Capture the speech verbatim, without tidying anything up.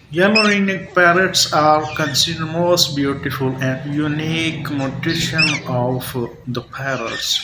Yellow ringneck parrots are considered most beautiful and unique mutation of the parrots.